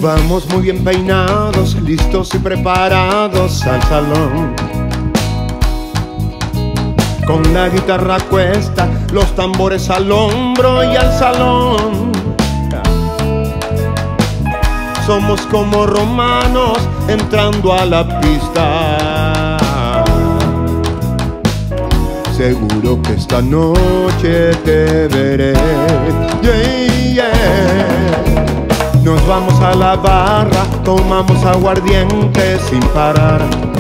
Vamos muy bien peinados, listos y preparados al salón. Con la guitarra a cuesta, los tambores al hombro y al salón. Somos como romanos entrando a la pista. Seguro que esta noche te veré. Yeah, yeah. Nos vamos a la barra, tomamos aguardiente sin parar.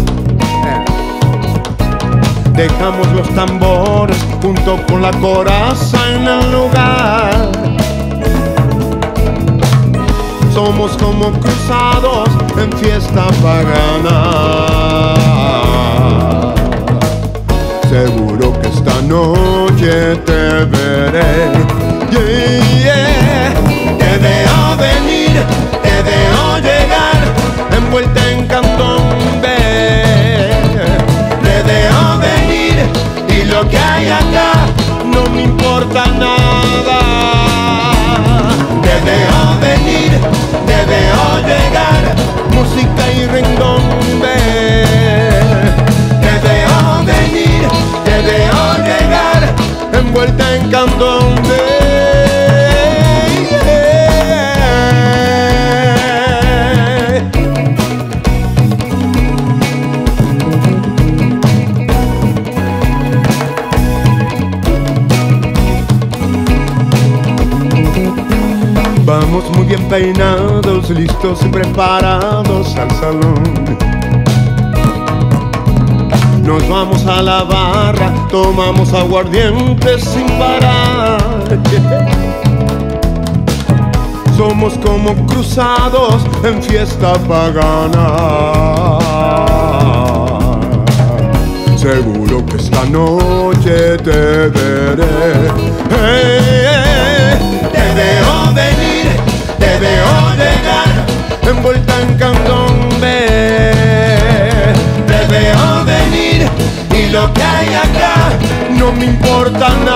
Dejamos los tambores junto con la coraza en el lugar. Somos como cruzados en fiesta pagana. Seguro que esta noche te veré. Yeah, yeah. Te veo venir, te veo llegar, envuelta en candombe. Te veo venir y lo que hay acá no me importa nada. Te veo venir, te veo llegar, música y rendombe. Te veo venir, te veo llegar, envuelta en candombe. Vamos muy bien peinados, listos y preparados al salón. Nos vamos a la barra, tomamos aguardiente sin parar. Somos como cruzados en fiesta pagana. Seguro que esta noche te veré. Te veo venir, te veo llegar, envuelta en candombe. Te veo venir y lo que hay acá no me importa nada.